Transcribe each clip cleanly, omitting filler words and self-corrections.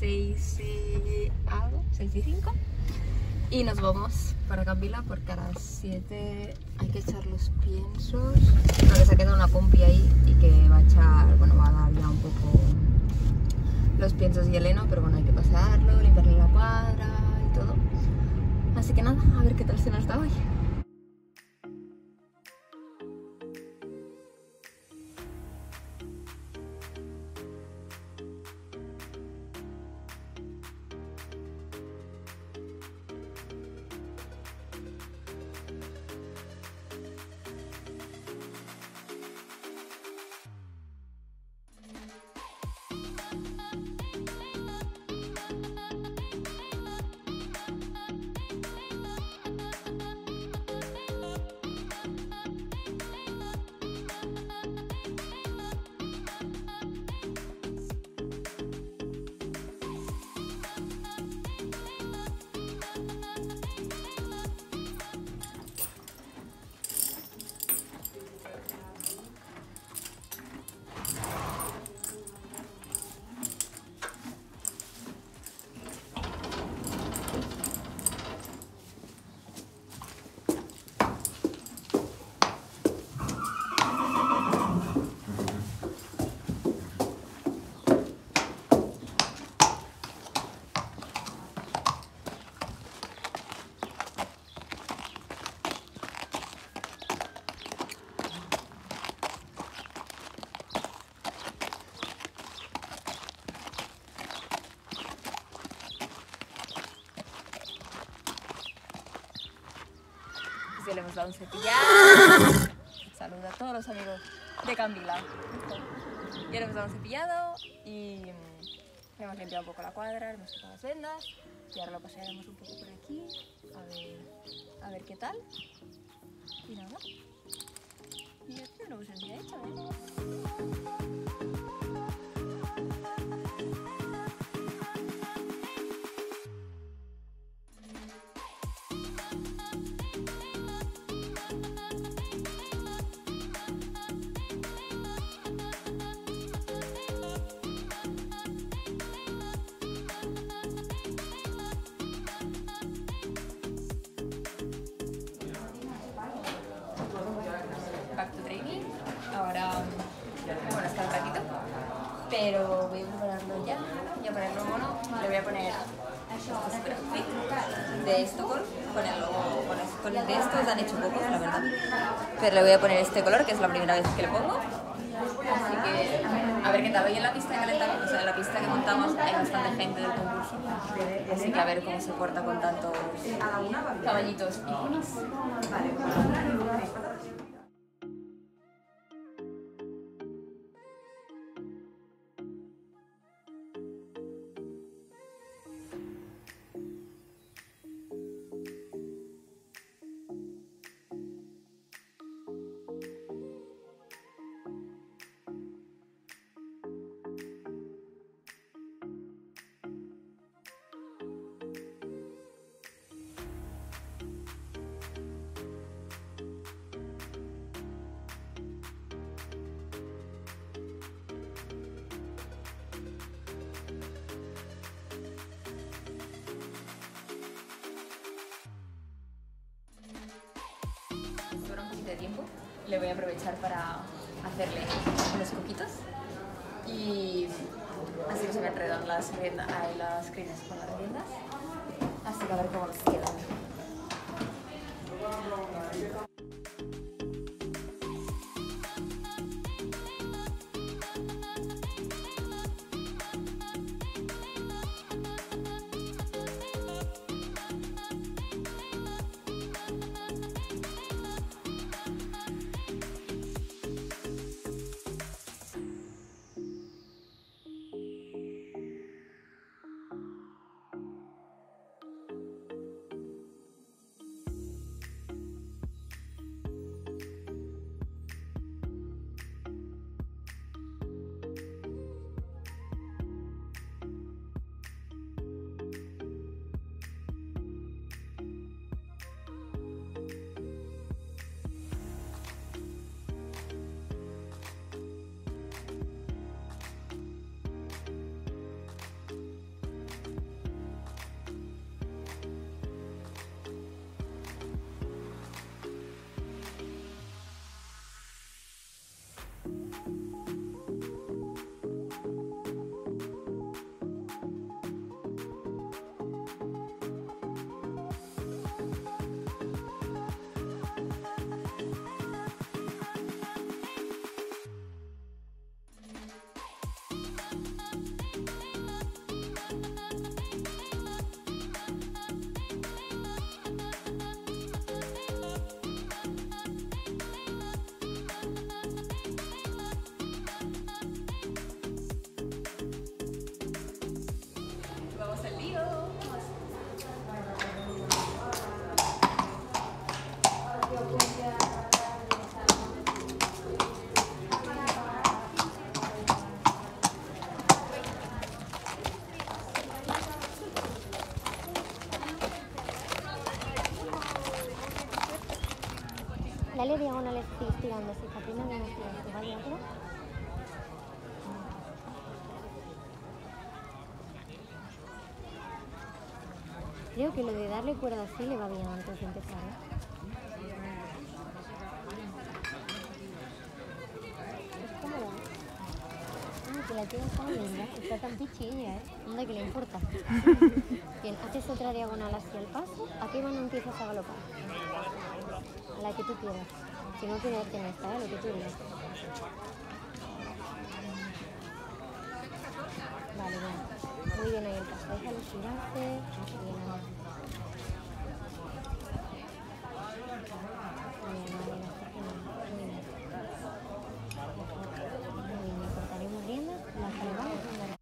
6 y algo, 6 y 5. Y nos vamos para Campila porque a las 7 hay que echar los piensos. Porque se ha quedado una compi ahí y que va a echar, bueno, va a dar ya un poco los piensos y el heno, pero bueno, hay que pasarlo, limpiarle la cuadra y todo. Así que nada, a ver qué tal se nos da hoy. Ya le hemos dado un cepillado. Saluda a todos los amigos de Campila. Ya le hemos dado un cepillado y le hemos limpiado un poco la cuadra, le hemos quitado las vendas y ahora lo pasearemos un poco por aquí a ver qué tal. Y nada. Y ya tiene un día hecho, Back to training. Ahora, bueno, está un ratito, pero voy a prepararlo ya. Voy a ponerlo mono. Le voy a poner este fit de Estocolm con el logo. Con el de estos han hecho pocos, la verdad. Pero le voy a poner este color, que es la primera vez que le pongo. Así que, a ver qué tal. Hoy en la pista de calentamiento, o sea, en la pista que montamos, hay bastante gente del concurso. Así que a ver cómo se porta con tantos caballitos y ponis. De tiempo, le voy a aprovechar para hacerle unos coquitos y así que se me enredan las crines con las riendas, así que a ver cómo nos quedan. Dale diagonales, sigue estirando, si está primero no estiras, ¿vale? ¿Ahora? Creo que lo de darle cuerda así le va bien antes de empezar, ¿eh? Es cómodo. Que la tía está linda, está tan pichilla, ¿eh? Anda, que le importa. Bien, haces otra diagonal hacia el paso. ¿A qué mano empiezas a galopar? A la que tú quieras. Si no, quedarte en esta, ¿eh? Lo que tú digas. Vale, bien. Muy bien ahí el paso. Déjalo girarse. Bien, ahora. Bien, vale, lo está haciendo. Muy bien. Muy bien, cortaremos riendas. Las salvamos y andaremos.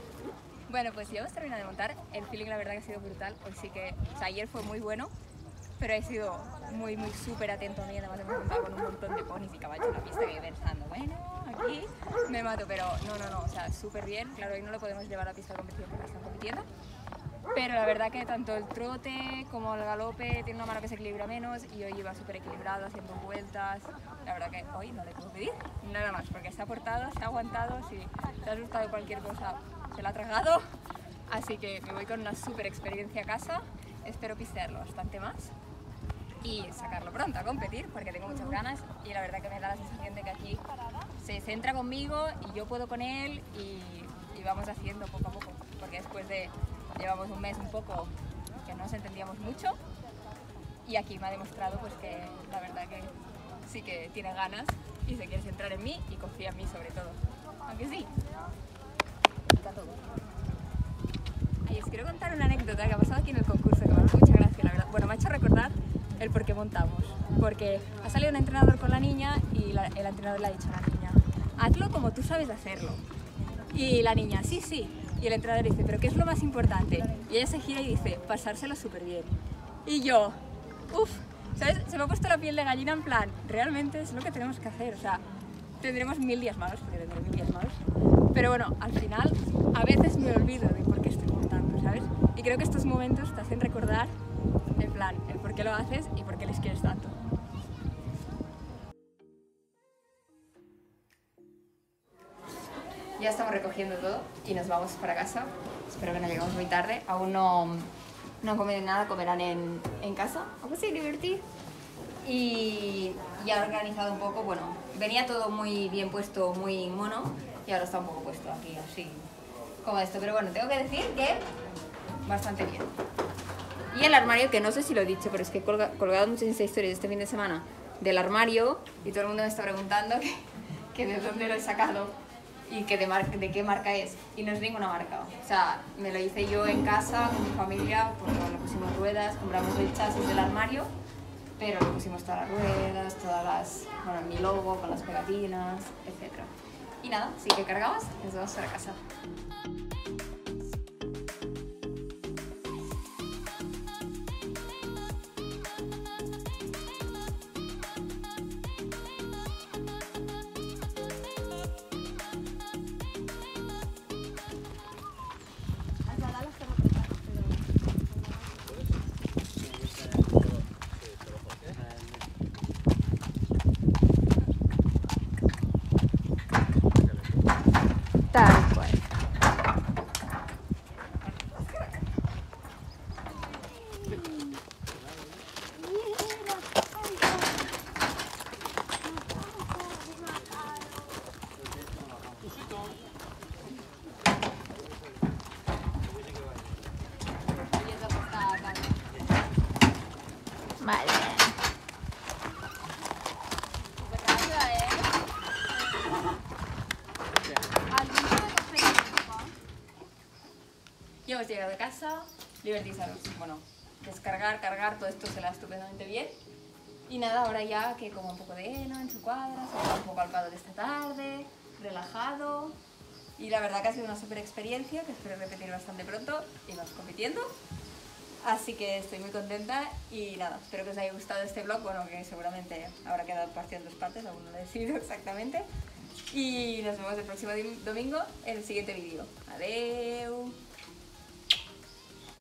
Bueno, pues ya hemos terminado de montar. El feeling la verdad que ha sido brutal. Hoy sí que, o sea, ayer fue muy bueno, pero he sido muy súper atento a mí. Además hemos montado con un montón de ponis y caballos en la pista, que yo pensando, bueno, aquí me mato, pero no, o sea, súper bien. Claro, hoy no lo podemos llevar a la pista de competición porque están compitiendo, pero la verdad que tanto el trote como el galope tiene una mano que se equilibra menos y hoy iba súper equilibrado, haciendo vueltas. La verdad que hoy no le puedo pedir nada más, porque se ha portado, se ha aguantado, si te ha asustado cualquier cosa, se la ha tragado. Así que me voy con una súper experiencia a casa, espero pistearlo bastante más y sacarlo pronto a competir, porque tengo muchas ganas y la verdad que me da la sensación de que aquí se centra conmigo y yo puedo con él y vamos haciendo poco a poco, porque después de llevamos un mes un poco que no nos entendíamos mucho y aquí me ha demostrado pues que la verdad que sí que tiene ganas y se quiere centrar en mí y confía en mí sobre todo. Aunque sí, está todo. Ay, os quiero contar una anécdota que ha pasado aquí en el concurso que me ha hecho mucha gracia, la verdad. Bueno, me ha hecho recordar el por qué montamos. Porque ha salido un entrenador con la niña y el entrenador le ha dicho a la niña, hazlo como tú sabes hacerlo. Y la niña, sí. Y el entrenador dice, ¿pero qué es lo más importante? Y ella se gira y dice, pasárselo súper bien. Y yo, ¿sabes? Se me ha puesto la piel de gallina en plan, realmente es lo que tenemos que hacer. O sea, tendremos 1000 días malos, porque tendré 1000 días malos. Pero bueno, al final, a veces me olvido de por qué estoy montando, ¿sabes? Y creo que estos momentos te hacen recordar, en plan, el por qué lo haces y por qué les quieres tanto. Ya estamos recogiendo todo y nos vamos para casa. Espero que no lleguemos muy tarde. Aún no comen nada, comerán en casa. Algo así, divertir. Y ya he organizado un poco, bueno, venía todo muy bien puesto, muy mono, y ahora está un poco puesto aquí, así como esto. Pero bueno, tengo que decir que bastante bien. Y el armario, que no sé si lo he dicho, pero es que he colgado muchas historias este fin de semana del armario y todo el mundo me está preguntando que de dónde lo he sacado y que de qué marca es, y no es ninguna marca. O sea, me lo hice yo en casa con mi familia, porque le pusimos ruedas, compramos el chasis del armario, pero le pusimos todas las ruedas, bueno, mi logo con las pegatinas, etc. Y nada, así que cargamos y nos vamos para casa. Tal cual. Vale. Ya hemos llegado a casa, divertizaros, bueno, descargar, cargar, todo esto se la da estupendamente bien. Y nada, ahora ya que como un poco de heno en su cuadra, se va un poco al pado de esta tarde, relajado. Y la verdad que ha sido una súper experiencia, que espero repetir bastante pronto y más compitiendo. Así que estoy muy contenta y nada, espero que os haya gustado este vlog, bueno, que seguramente habrá quedado partido en 2 partes, aún no lo he decidido exactamente. Y nos vemos el próximo domingo en el siguiente vídeo. Adiós.